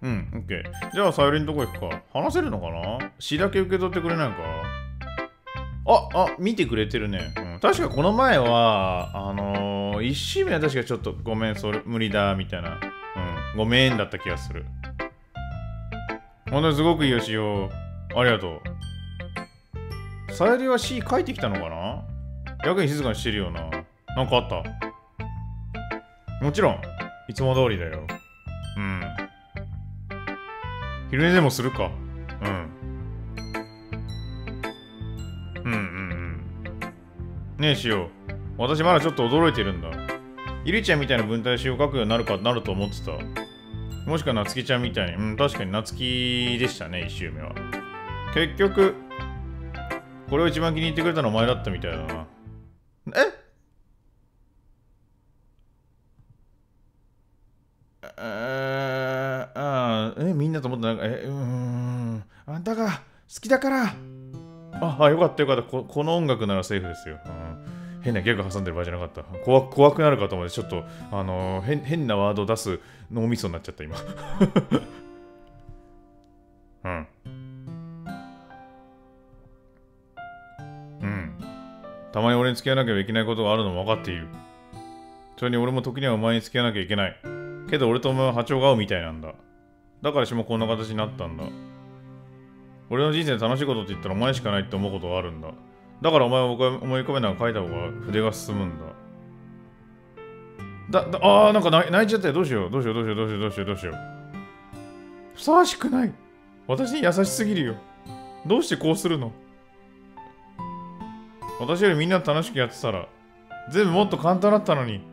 うん、オッケー。じゃあ、さゆりんとこ行くか。話せるのかな？詩だけ受け取ってくれないか？見てくれてるね。うん、確かこの前は、1周目は確かちょっとごめん、それ無理だ、みたいな。うん、ごめんだった気がする。ほんとにすごくいいよ、しよう。ありがとう。さゆりは詩書いてきたのかな？やけに静かにしてるよな。なんかあった？もちろん、いつも通りだよ。うん。昼寝でもするか。うん。ねえ、しよう。私まだちょっと驚いてるんだ。イリちゃんみたいな文体詩を書くようになると思ってた。もしくは夏希ちゃんみたいに。うん、確かに夏希でしたね、1周目は。結局、これを一番気に入ってくれたのはお前だったみたいだな。みんなと思ってなんか、あんたが好きだから。よかったよかった。この音楽ならセーフですよ。変なギャグ挟んでる場合じゃなかった。怖くなるかと思って、ちょっと、変なワード出す脳みそになっちゃった、今。うん。うん。たまに俺に付き合わなきゃいけないことがあるのも分かっている。それに俺も時にはお前に付き合わなきゃいけない。けど俺とお前は波長が合うみたいなんだ。だからしもこんな形になったんだ。俺の人生楽しいことって言ったらお前しかないって思うことがあるんだ。だからお前を思い浮かべながら書いた方が筆が進むんだ。なんか泣いちゃったよ。どうしよう。ふさわしくない。私に優しすぎるよ。どうしてこうするの？私よりみんな楽しくやってたら、全部もっと簡単だったのに。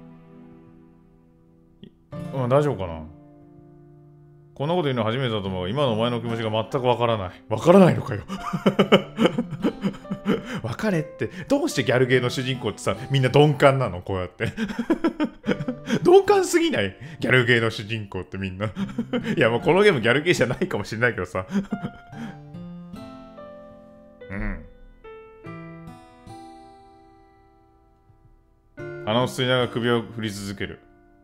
大丈夫かな？こんなこと言うの初めてだと思うが、今のお前の気持ちが全くわからない。わからないのかよ。別れって、どうしてギャルゲーの主人公ってさ、みんな鈍感なの？こうやって。鈍感すぎない？ギャルゲーの主人公ってみんな。いや、もうこのゲームギャルゲーじゃないかもしれないけどさ。うん。鼻を吸いながら首を振り続ける。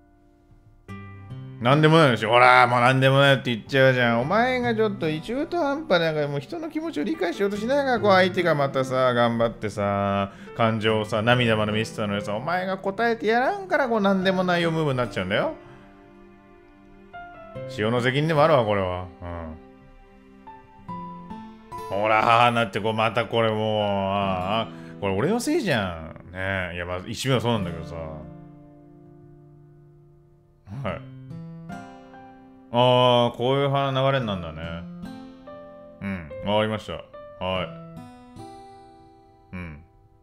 なんでもないのし、ほら、もうなんでもないって言っちゃうじゃん。お前がちょっと中途半端だから、もう人の気持ちを理解しようとしないから、こう相手がまたさ、頑張ってさ、感情をさ、涙まで見せたのにさ、お前が答えてやらんから、こうなんでもないよムーブになっちゃうんだよ。潮の責任でもあるわ、これは。ほら、なってこう、またこれもう、これ俺のせいじゃん。ねえ、いや、まあ、一瞬はそうなんだけどさ。はい。こういう流れになんだね。うん、わかりました。はい。うん。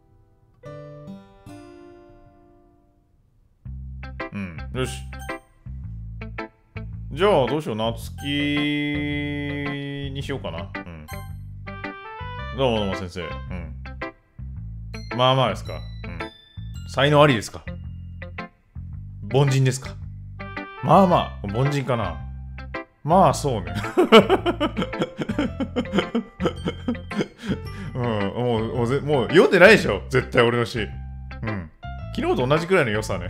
うん、よし。じゃあ、どうしよう。夏希にしようかな。うん。どうも先生。うん。まあまあですか。うん。才能ありですか？凡人ですか？まあまあ、凡人かな。まあ、そうね。うん、もう読んでないでしょ。絶対俺の詩。うん。昨日と同じくらいの良さね。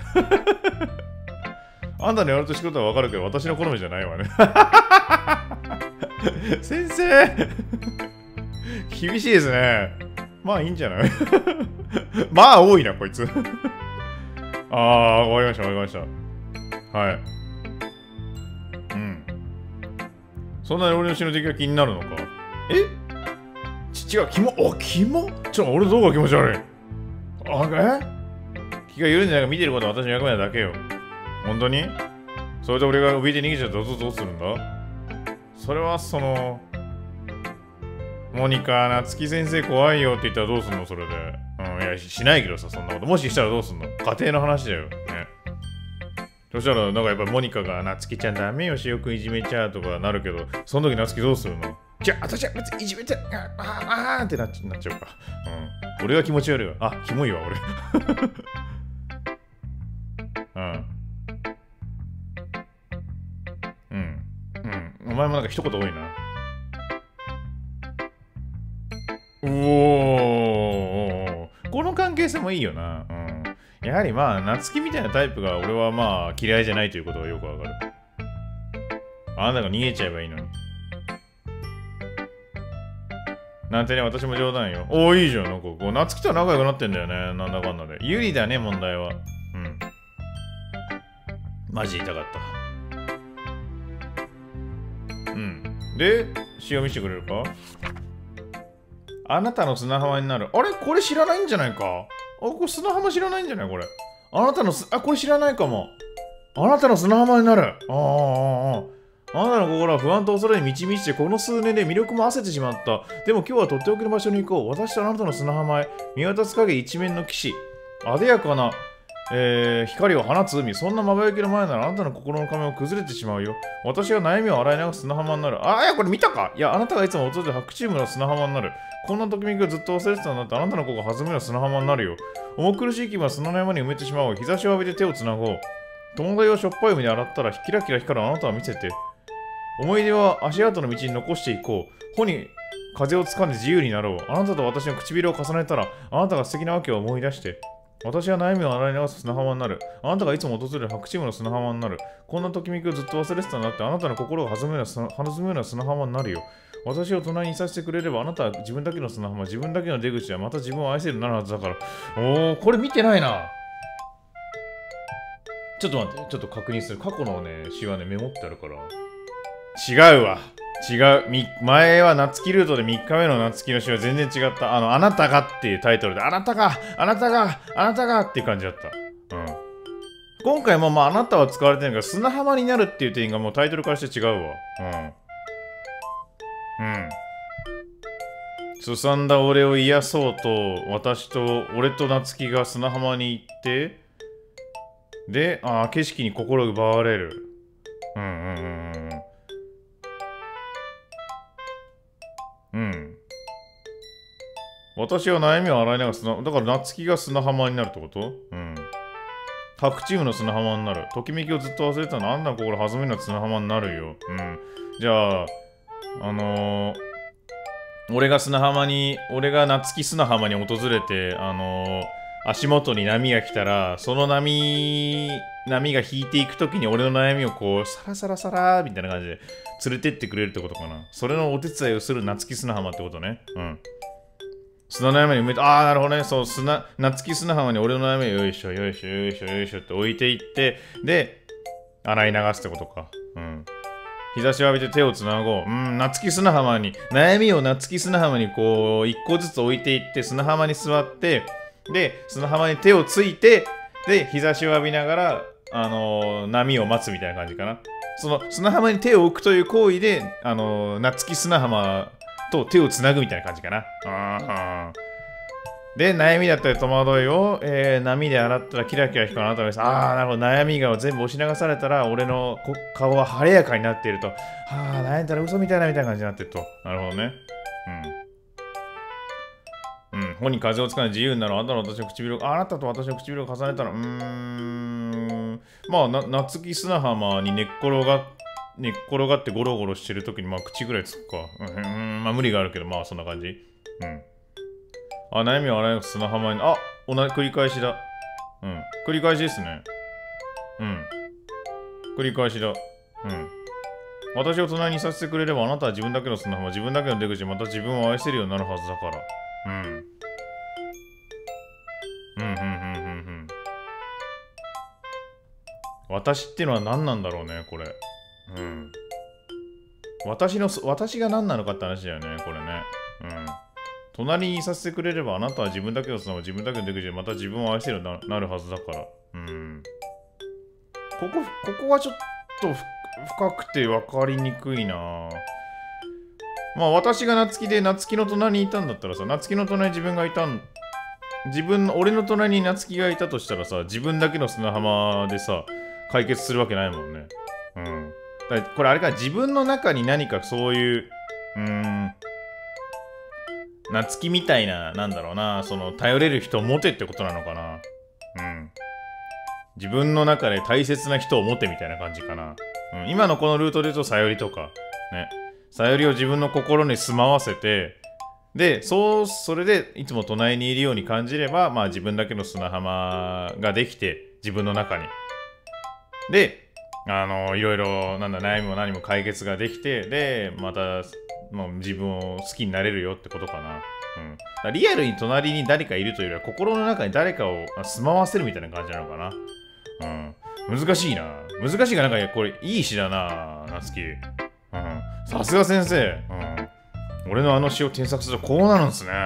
あんたのやると仕事はわかるけど、私の好みじゃないわね。先生厳しいですね。まあいいんじゃない？まあ多いな、こいつ。わかりました。はい。うん。そんなに俺の死の敵が気になるのか？違う、キモ俺の動画気持ち悪い。気が緩んでないから見てることは私の役目なだけよ。本当に？それで俺が怯えて逃げちゃったらどうするんだ？それはモニカ、夏希先生怖いよって言ったらどうすんの？それで。いや、しないけどさ、そんなこと。もししたらどうすんの？家庭の話だよ。ね。そしたら、なんかやっぱりモニカが夏希ちゃんダメよ、しよくいじめちゃうとかなるけど、その時夏希どうするの？私は別にいじめて、ってなっちゃうか。俺が気持ち悪いわ。キモいわ、俺。お前もなんか一言多いな。この関係性もいいよな。やはりまあ、夏希みたいなタイプが俺はまあ嫌いじゃないということがよくわかる。 あなたが逃げちゃえばいいのに。なんてね、私も冗談よ。おー、いいじゃん。なんかこう、夏希とは仲良くなってんだよね。なんだかんだで。有利だね、問題は。うん。マジ痛かった。うん。で、詩を見せてくれるか？あなたの砂浜になる。あれこれ知らないんじゃないか？これ砂浜知らないんじゃないこれ。あなたのこれ知らないかも。あなたの砂浜になる。あなたの心は不安と恐れに満ち満ちて、この数年で魅力も褪せてしまった。でも今日はとっておきの場所に行こう。私とあなたの砂浜へ。見渡す影一面の岸。艶やかな、光を放つ海。そんなまばゆきの前ならあなたの心の仮面を崩れてしまうよ。私が悩みを洗い流す砂浜になる。いや、これ見たか？いや、あなたがいつも訪れる白チームの砂浜になる。こんなときめきをずっと忘れてたんだって、あなたの心が弾むような砂浜になるよ。重苦しい気分は砂の山に埋めてしまおう。日差しを浴びて手をつなごう。友達をしょっぱい海で洗ったらキラキラ光るあなたを見せて。思い出は足跡の道に残していこう。帆に風をつかんで自由になろう。あなたと私の唇を重ねたら、あなたが素敵なわけを思い出して。私は悩みを洗い流す砂浜になる。あなたがいつも訪れる白チームの砂浜になる。こんなときめきをずっと忘れてたんだって、あなたの心が弾むような砂浜になるよ。私を隣にいさせてくれれば、あなたは自分だけの砂浜、自分だけの出口はまた自分を愛せるようになるはずだから。これ見てないな。ちょっと待って、ちょっと確認する。過去のね、詩はね、メモってあるから。違うわ。違う。前は夏希ルートで3日目の夏希の詩は全然違った。あなたがっていうタイトルで、あなたがっていう感じだった。うん。今回もあなたは使われてるけど、砂浜になるっていう点がもうタイトルからして違うわ。すさんだ俺を癒そうと、俺と夏希が砂浜に行って、で、景色に心奪われる。私は悩みを洗いながらだから夏希が砂浜になるってこと？白チームの砂浜になる。ときめきをずっと忘れてたの。あんな心弾みの砂浜になるよ。じゃあ、俺が夏希砂浜に訪れて、足元に波が来たら、その波が引いていくときに俺の悩みをこう、サラサラサラーみたいな感じで連れてってくれるってことかな。それのお手伝いをする夏希砂浜ってことね。砂の山に埋めて、なるほどね。そう、夏希砂浜に俺の悩みをよいしょって置いていって、で、洗い流すってことか。日差しを浴びて手をつなごう。悩みを夏希砂浜にこう、一個ずつ置いていって、砂浜に座って、で、砂浜に手をついて、で、日差しを浴びながら、波を待つみたいな感じかな。その、砂浜に手を置くという行為で、夏希砂浜と手をつなぐみたいな感じかな。で、悩みだったり戸惑いを、波で洗ったらキラキラ光るあなたです。なるほど。悩みが全部押し流されたら、俺の顔は晴れやかになっていると。悩んだら嘘みたいな感じになってると。なるほどね。帆に風をつかんで自由になる。あなたと私の唇を重ねたら、夏希砂浜に寝っ転がってゴロゴロしてるときに、口ぐらいつくか。無理があるけど、そんな感じ。悩みを洗い流す砂浜に、繰り返しだ。繰り返しですね。繰り返しだ。私を隣にさせてくれれば、あなたは自分だけの砂浜、自分だけの出口、また自分を愛せるようになるはずだから。私っていうのは何なんだろうね、これ。私が何なのかって話だよね、これね。隣にいさせてくれれば、あなたは自分だけの砂浜、自分だけの出口で、また自分を愛せるようになるはずだから。ここはちょっと深くて分かりにくいな。私が夏希で夏希の隣にいたんだったらさ、夏希の隣に俺の隣に夏希がいたとしたらさ、自分だけの砂浜でさ、解決するわけないもんね。だからこれあれか、自分の中に何かそういう、夏希みたいな、なんだろうな、その、頼れる人を持てってことなのかな。自分の中で大切な人を持てみたいな感じかな。今のこのルートで言うと、さよりとか、ね。さよりを自分の心に住まわせて、で、それでいつも隣にいるように感じれば、自分だけの砂浜ができて、自分の中に。で、 いろいろ、なんだ、悩みも何も解決ができて、で、また、もう自分を好きになれるよってことかな。だリアルに隣に誰かいるというよりは、心の中に誰かを住まわせるみたいな感じなのかな。難しいな。難しいが、なんか、これ、いい詩だな、なつき。さすが先生。俺のあの詩を添削するとこうなるんすね。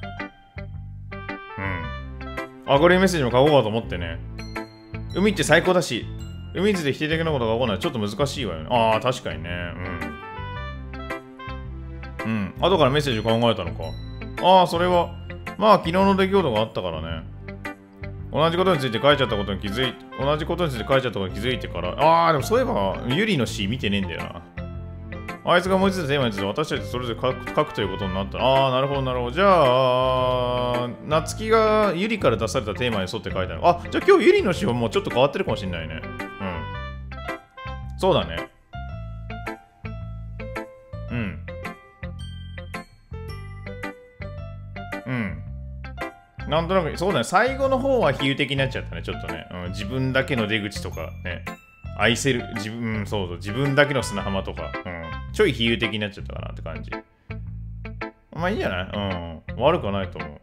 これメッセージも書こうかと思ってね。海って最高だし、海水で否定的なことが起こるのはちょっと難しいわよね。確かにね。後からメッセージ考えたのか。それは、まあ昨日の出来事があったからね。同じことについて書いちゃったことに気づいてから、でもそういえば、ユリの詩見てねえんだよな。あいつが思いついたテーマについて私たちそれぞれ書くということになった。なるほど、なるほど。じゃあ、夏希がユリから出されたテーマに沿って書いたの。じゃあ今日ユリの詩はもうちょっと変わってるかもしれないね。そうだね。なんとなく、そうだね。最後の方は比喩的になっちゃったね。ちょっとね。自分だけの出口とかね。愛せる、自分だけの砂浜とか。ちょい比喩的になっちゃったかなって感じ。まあいいんじゃない？悪くはないと思う。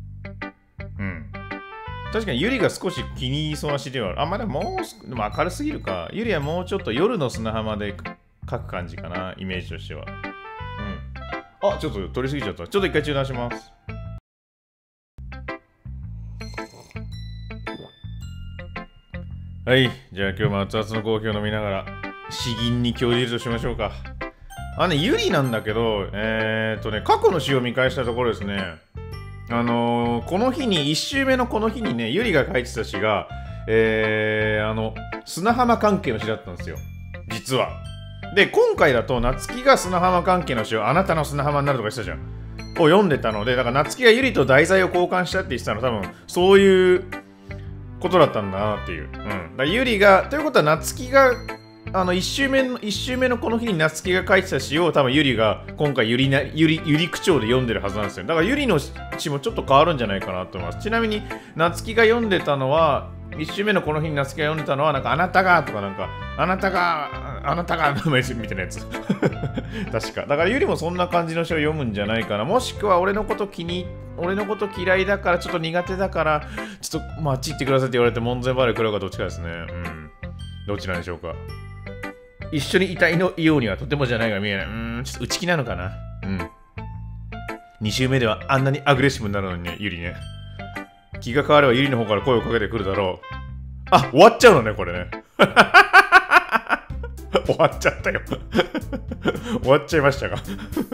確かにユリが少し気に入りそうな詩ではある。まだもう、明るすぎるか。ユリはもうちょっと夜の砂浜で書く感じかな。イメージとしては。ちょっと取りすぎちゃった。ちょっと一回中断します。はい。じゃあ今日も熱々のコーヒーを飲みながら、詩吟に興じるとしましょうか。ユリなんだけど、過去の詩を見返したところですね、この日に、1週目のこの日にね、ユリが書いてた詩が、砂浜関係の詩だったんですよ。実は。で、今回だと、夏希が砂浜関係の詩をあなたの砂浜になるとか言ってたじゃん。を読んでたので、だから夏希がユリと題材を交換したって言ってたの多分、そういうことだったんだなっていう。だユリが、ということは夏希が、1週目のこの日に夏希が書いてた詩を多分ユリが今回ユリ口調で読んでるはずなんですよ。だからユリの詩もちょっと変わるんじゃないかなと思います。ちなみに夏希が読んでたのは、1週目のこの日に夏希が読んでたのは、なんかあなたがとかなんか、あなたが名前みたいなやつ。確か。だからユリもそんな感じの詩を読むんじゃないかな。もしくは俺のこと嫌いだから、ちょっと苦手だから、ちょっとあっち行ってくださいって言われて門前払い食らうかどっちかですね。どちらでしょうか。一緒にいたいのようにはとてもじゃないが見えない。ちょっと内気なのかな。2週目ではあんなにアグレッシブになるのにね、ユリね。気が変わればユリの方から声をかけてくるだろう。終わっちゃうのね、これね。終わっちゃったよ。終わっちゃいましたか。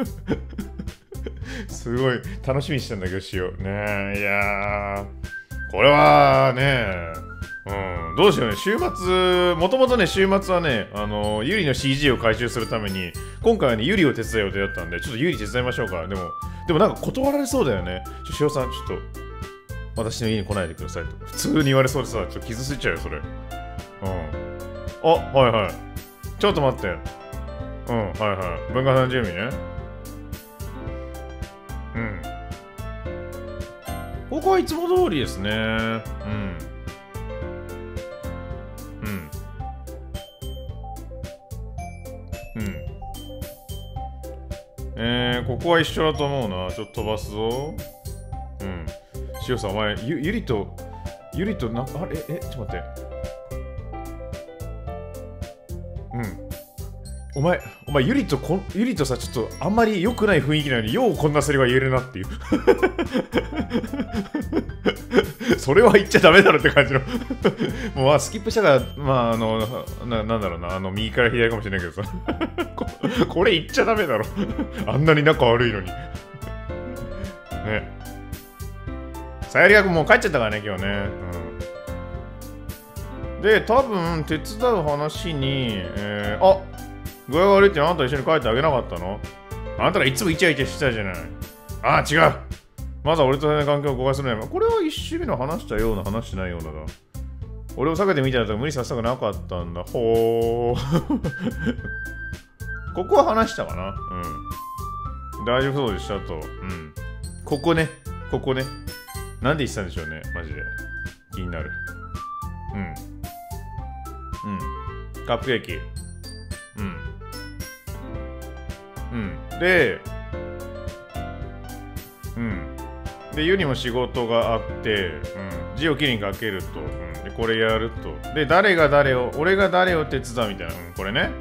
すごい楽しみにしてたんだけど、しよう。ねえ、いやー。これはね、どうしようね。週末、もともとね、週末はね、ユリの CG を回収するために、今回はね、ユリを手伝う予定だったんで、ちょっとユリ手伝いましょうか。でもなんか断られそうだよね。しおさん、ちょっと、私の家に来ないでくださいと。普通に言われそうでさ、ちょっと傷ついちゃうよ、それ。はいはい。ちょっと待って。はいはい。文化産準備ね。ここはいつも通りですね。ここは一緒だと思うな。ちょっと飛ばすぞ。しおさん、お前、ゆりと、なんか、ちょっと待って。お前、ゆりとさ、ちょっとあんまり良くない雰囲気なのに、ようこんなセリフは言えるなっていう。それは言っちゃダメだろって感じの。もうスキップしたから、なんだろうな、右から左かもしれないけどさ。これ言っちゃダメだろ。あんなに仲悪いのに。ね。さやりがもう帰っちゃったからね、今日ね。で、多分、手伝う話に、具合が悪いってあなた一緒に帰ってあげなかったの？あなたらいつもイチャイチャしてたじゃない。違う。まずは俺との関係を誤解するのや。これは一周目の話したような話しないようなだ。俺を避けてみたら無理させたくなかったんだ。ほー。ここは話したかな。大丈夫そうでしたと。ここね。なんで言ってたんでしょうね。マジで。気になる。 カップケーキ。で、で、ユニも仕事があって、字をきれいに書けると、で、これやると。で、誰が誰を、俺が誰を手伝うみたいな。これね。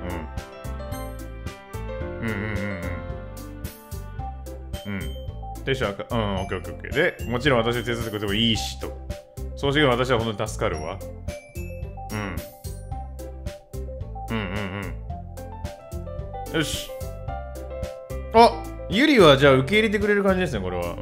テンションオッケーオッケーオッケー。で、もちろん私を手伝ってくれてもいいしと。そうしてくれば私は本当に助かるわ。よし。あ、ユリはじゃあ受け入れてくれる感じですね、これは。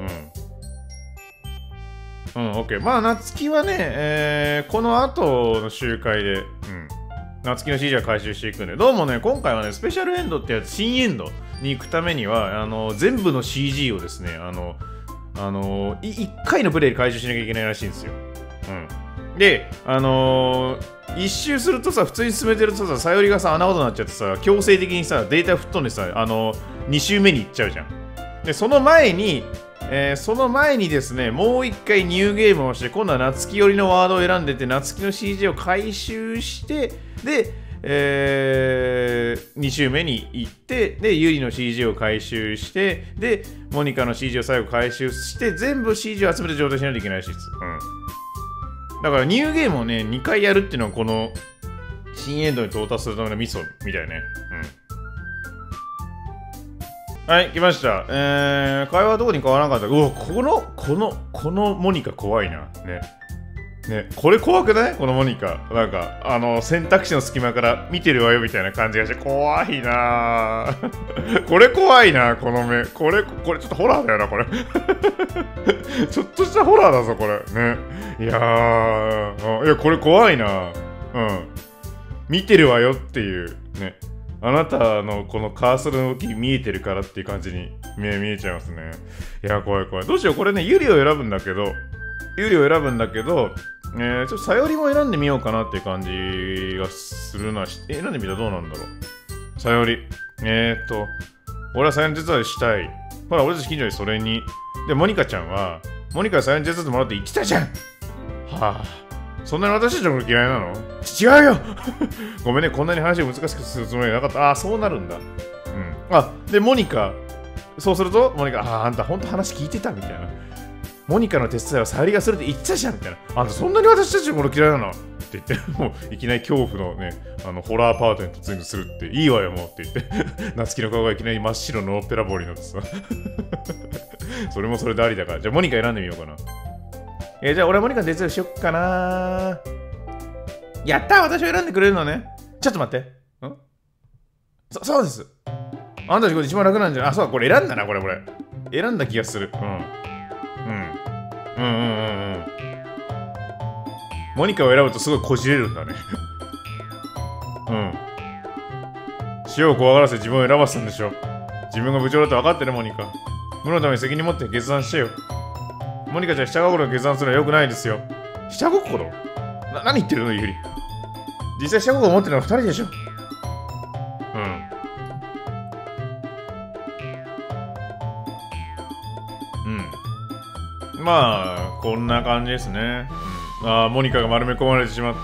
オッケー。まあ、夏希はね、この後の集会で、夏希の CG は回収していくんで、どうもね、今回はね、スペシャルエンドってやつ、新エンドに行くためには、全部の CG をですね、1回のプレイで回収しなきゃいけないらしいんですよ。で、一周するとさ、普通に進めてるとさ、さよりがさ、穴ほどになっちゃってさ、強制的にさ、データ吹っ飛んでさ、2周目に行っちゃうじゃん。で、その前にですね、もう一回ニューゲームをして、今度は夏希寄りのワードを選んでて、夏希の CG を回収して、で、2周目に行って、で、ユリの CG を回収して、で、モニカの CG を最後回収して、全部 CG を集めた状態にしないといけないらしいです。だからニューゲームをね、2回やるっていうのはこの新エンドに到達するためのミソみたいね。はい、来ました。会話はどこに変わらなかった。うわ、このモニカ怖いな。ね、これ怖くない？このモニカ。なんか、選択肢の隙間から見てるわよみたいな感じがして、怖いなぁ。これ怖いな、この目。これちょっとホラーだよな、これ。ちょっとしたホラーだぞ、これ。ね。いや、これ怖いな。見てるわよっていう、ね。あなたのこのカーソルの動き見えてるからっていう感じに見えちゃいますね。いや、怖い。どうしよう、これね、ユリを選ぶんだけど、ちょっとさよりも選んでみようかなっていう感じがするな。選んでみたらどうなんだろう。さより。俺はさよりの手伝いしたい。ほら、俺たち近所にそれに。で、モニカちゃんは、モニカにさよりの手伝ってもらって言ってたじゃん。はぁ、そんなに私たちのこと嫌いなの？違うよごめんね、こんなに話を難しくするつもりはなかった。そうなるんだ。で、モニカ。そうすると、モニカ、あんたほんと話聞いてたみたいな。モニカの手伝いはさゆりがするって言ってたじゃんみたいな。あんたそんなに私たちのこと嫌いなのって言って、もういきなり恐怖のね、ホラーパートに突入するって、いいわよもうって言って、夏希の顔がいきなり真っ白のオペラボールになってさ。それもそれでありだから。じゃあモニカ選んでみようかな。じゃあ俺はモニカの手伝いしよっかな。やったー、私を選んでくれるのね。ちょっと待って。そうです。あんたたちこれ一番楽なんじゃない？そうだ、これ選んだな、これ。選んだ気がする。モニカを選ぶとすごいこじれるんだね。塩を怖がらせ自分を選ばせたんでしょ。自分が部長だって分かってる、モニカ。無のために責任持って決断してよ。モニカちゃん、下心の決断するのは良くないですよ。下心？何言ってるの、ユリ。実際下心持ってるのは2人でしょ。まあ、こんな感じですね。モニカが丸め込まれてしまった。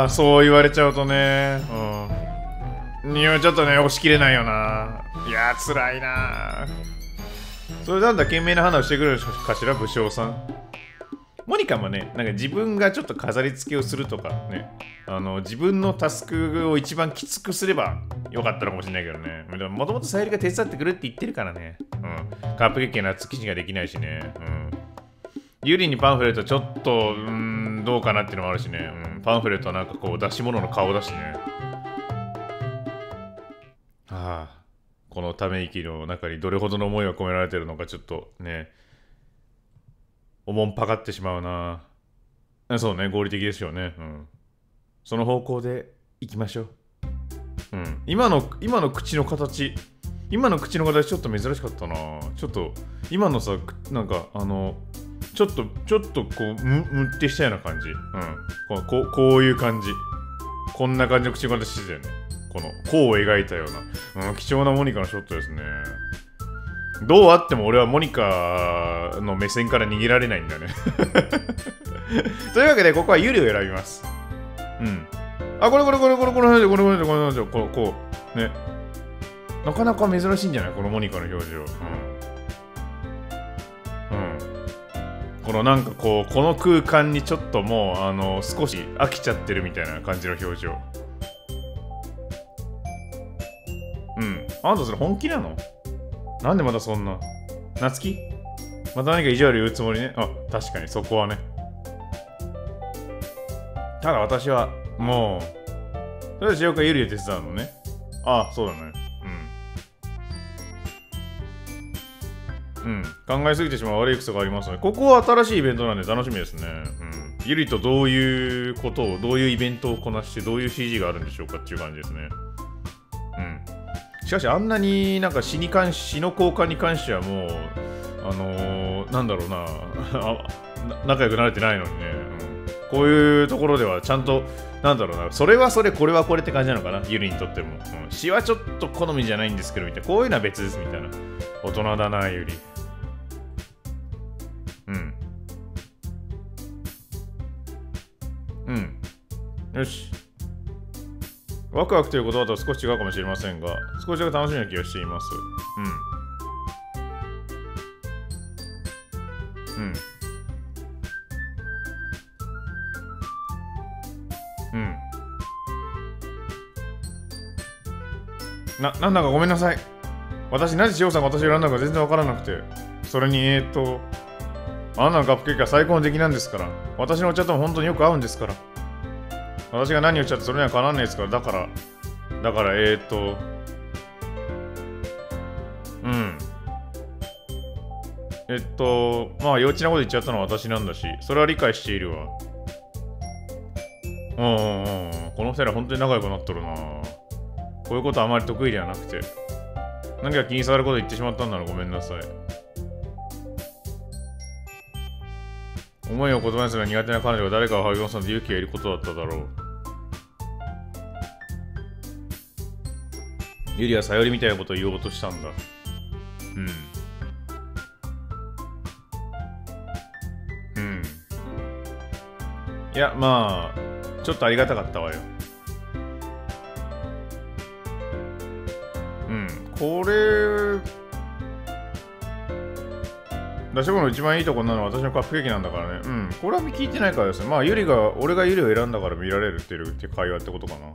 そう言われちゃうとね。いや、ちょっとね、押し切れないよな。いや、辛いな。それなんだ、懸命な判断をしてくれるかしら、武将さん。モニカもね、なんか自分がちょっと飾り付けをするとかね、自分のタスクを一番きつくすればよかったのかもしれないけどね。もともとさゆりが手伝ってくれって言ってるからね。カップケーキの夏生地ができないしね。ユリにパンフレットちょっと、どうかなっていうのもあるしね。パンフレットはなんかこう出し物の顔だしね。このため息の中にどれほどの思いが込められてるのかちょっとね、おもんぱかってしまうな。そうね、合理的ですよね。その方向でいきましょう。今の口の形ちょっと珍しかったな。ちょっと今のさ、なんかちょっとこうむってしたような感じ。こういう感じ。こんな感じの口の形してたよね。この弧を描いたような、貴重なモニカのショットですね。どうあっても俺はモニカの目線から逃げられないんだね。というわけでここはユリを選びます。 うん。あ、これ、この辺で、こう、ね。なかなか珍しいんじゃないこのモニカの表情。うん。このなんかこう、この空間にちょっともう、少し飽きちゃってるみたいな感じの表情。うん。あんたそれ本気なの？なんでまたそんな。夏希？また何か意地悪言うつもりね。あ、確かにそこはね。ただ私は、もう、それでしようかゆりで手伝うのね。ああ、そうだね。うん。考えすぎてしまう悪い癖がありますので、ここは新しいイベントなんで楽しみですね。うん。ゆりとどういうことを、どういうイベントをこなして、どういう CG があるんでしょうかっていう感じですね。うん。しかし、あんなになんか死の交換に関してはもう、なんだろうな、仲良くなれてないのにね。うん。こういうところではちゃんと、なんだろうな、それはそれ、これはこれって感じなのかな、ゆりにとっても。うん。詩はちょっと好みじゃないんですけど、みたいな。こういうのは別ですみたいな。大人だな、ゆり。うん。うん。よし。ワクワクという言葉とは少し違うかもしれませんが、少しだけ楽しみな気がしています。うん。うん。うん。なんだかごめんなさい。私、なぜ千代さんが私を選んだか全然わからなくて。それに、あんなのカップケーキは最高の出来なんですから。私のお茶とも本当によく合うんですから。私が何をおっしゃってそれにはかなわないですから。だから、うん。まあ、幼稚なこと言っちゃったのは私なんだし、それは理解しているわ。この二人は本当に仲良くなっとるな。こういうことはあまり得意ではなくて。何か気に障ること言ってしまったんならごめんなさい。思いを言葉にするのが苦手な彼女が誰かを励ますので勇気がいることだっただろう。ユリはさよりみたいなことを言おうとしたんだ。うん。いや、まあ、ちょっとありがたかったわよ。うん。これ、出し物の一番いいとこなのは私のカップケーキなんだからね。うん。これは聞いてないからですね。まあ、俺がユリを選んだから見られるっていう会話ってことかな。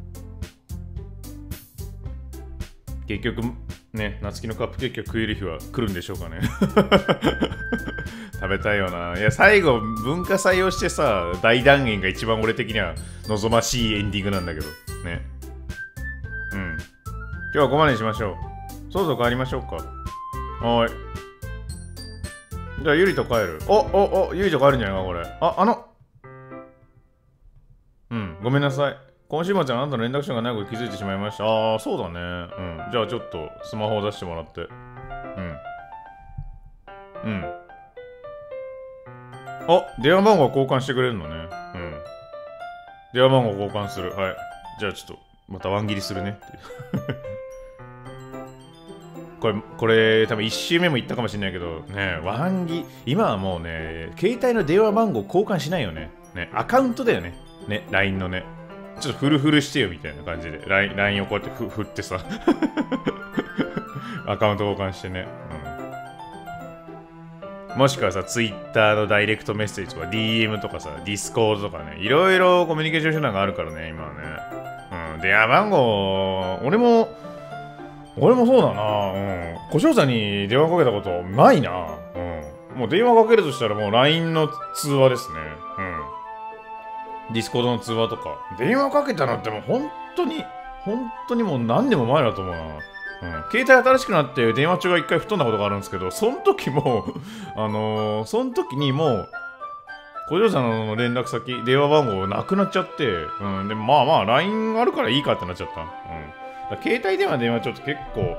結局、ね、夏希のカップケーキが食える日は来るんでしょうかね。食べたいよな。いや、最後、文化採用してさ、大団円が一番俺的には望ましいエンディングなんだけど。ね。うん。今日はここまでにしましょう。そろそろ帰りましょうか。はーい。じゃあ、ゆりと帰る。ゆりと帰るんじゃないか、これ。うん、ごめんなさい。今週末あなたの連絡手がないことに気づいてしまいました。ああ、そうだね。うん。じゃあちょっとスマホを出してもらって。うん。うん。電話番号交換してくれるのね。うん。電話番号交換する。はい。じゃあちょっと、またワン切りするね。これ、多分1周目も言ったかもしれないけど、ね、今はもうね、携帯の電話番号交換しないよね。ね、アカウントだよね。ね、LINE のね。ちょっとフルフルしてよみたいな感じで。LINE をこうやって振ってさ。アカウント交換してね。うん、もしくはさ、Twitter のダイレクトメッセージとか DM とかさ、Discord とかね。いろいろコミュニケーション手段があるからね、今はね。うん。電話番号、俺もそうだな。うん。小翔さんに電話かけたことないな。うん。もう電話かけるとしたらもう LINE の通話ですね。うん。ディスコードの通話とか。電話かけたのってもう本当にもう何年も前だと思うな。うん。携帯新しくなって電話帳が一回吹っ飛んだことがあるんですけど、その時も、その時にもう、小嬢さんの連絡先、電話番号なくなっちゃって、うん。で、まあ、LINE あるからいいかってなっちゃった。うん。携帯電話ちょっと結構、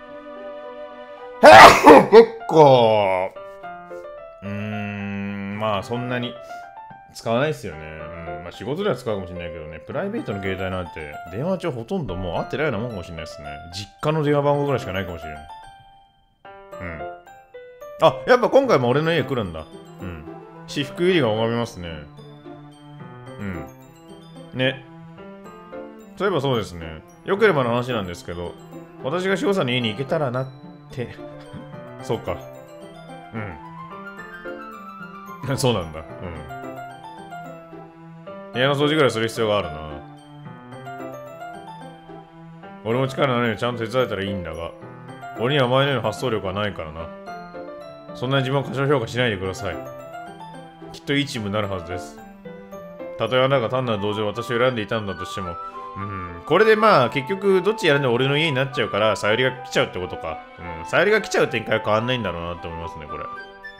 まあそんなに使わないっすよね。うん。まあ仕事では使うかもしれないけどね、プライベートの携帯なんて電話帳ほとんどもう合ってないようなもんかもしれないですね。実家の電話番号ぐらいしかないかもしれない。うん。やっぱ今回も俺の家来るんだ。うん。私服入りが拝みますね。うん。 ね。そういえばそうですね。よければの話なんですけど、私が翔さんの家に行けたらなって。そうか。うん。そうなんだ。うん。部屋の掃除ぐらいする必要があるな。俺も力のないのにちゃんと手伝えたらいいんだが、俺には前のような発想力はないからな。そんなに自分を過小評価しないでください。きっといいチームになるはずです。たとえあなたが単なる同情を私を選んでいたんだとしても、これでまあ結局どっちやるんで俺の家になっちゃうから、さゆりが来ちゃうってことか。さゆりが来ちゃう展開は変わんないんだろうなって思いますね、これ。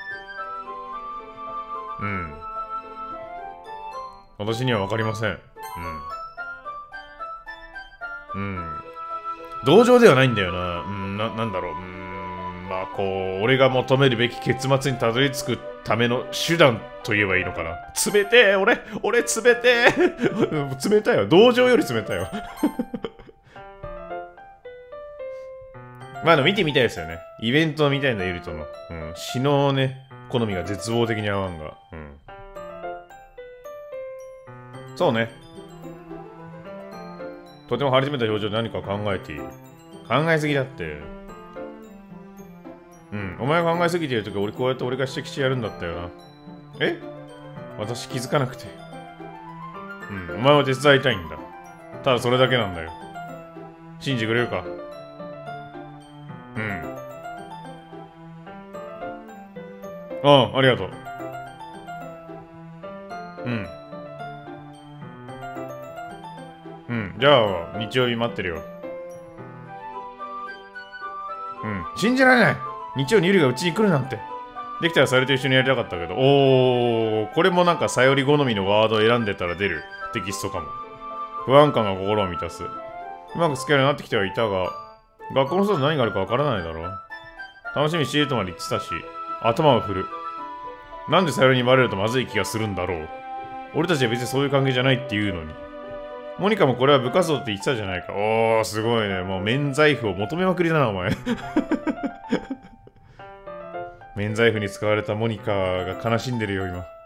私にはわかりません。同情ではないんだよな。なんだろう。まあこう、俺が求めるべき結末にたどり着くための手段と言えばいいのかな。冷てえ、俺冷てえ冷たいわ。同情より冷たいわ。まあでも見てみたいですよね。イベントみたいなユリとの。詩のね、好みが絶望的に合わんが。そうね。とても張り詰めた表情で何かを考えている。考えすぎだって。お前が考えすぎているとき、こうやって俺が指摘してやるんだったよな。え？私気づかなくて。お前は手伝いたいんだ。ただそれだけなんだよ。信じてくれるか？ありがとう。じゃあ、日曜日待ってるよ。信じられない。日曜にゆりがうちに来るなんて。できたらさゆりと一緒にやりたかったけど、これもなんかさゆり好みのワードを選んでたら出るテキストかも。不安感が心を満たす。うまく付き合うようになってきてはいたが、学校の外で何があるかわからないだろう。楽しみにしているとまで言ってたし、頭を振る。なんでさゆりにバレるとまずい気がするんだろう。俺たちは別にそういう関係じゃないっていうのに。モニカもこれは部活動って言ってたじゃないか。すごいね。もう免罪符を求めまくりだな、お前。免罪符に使われたモニカが悲しんでるよ、今。